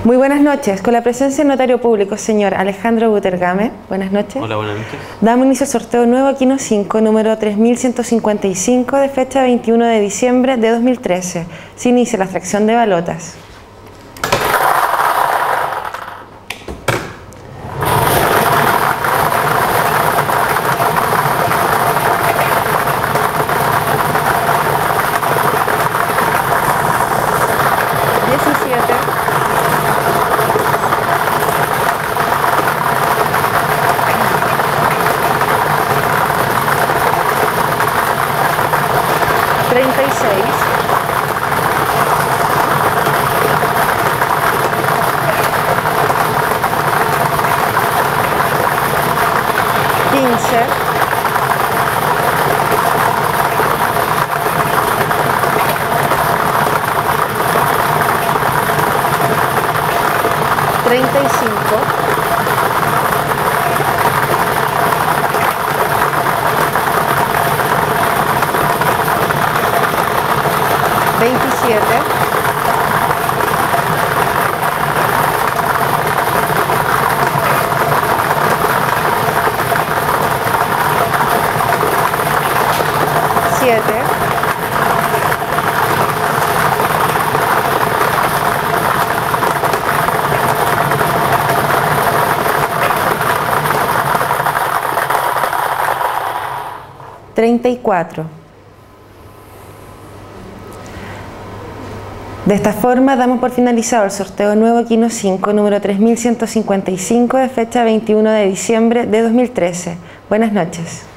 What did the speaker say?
Muy buenas noches, con la presencia del notario público, señor Alejandro Butergame. Buenas noches. Hola, buenas noches. Damos inicio al sorteo nuevo Quino 5, número 3155, de fecha 21 de diciembre de 2013. Se inicia la extracción de balotas. De esta forma damos por finalizado el sorteo nuevo Quino 5, número 3155, de fecha 21 de diciembre de 2013. Buenas noches.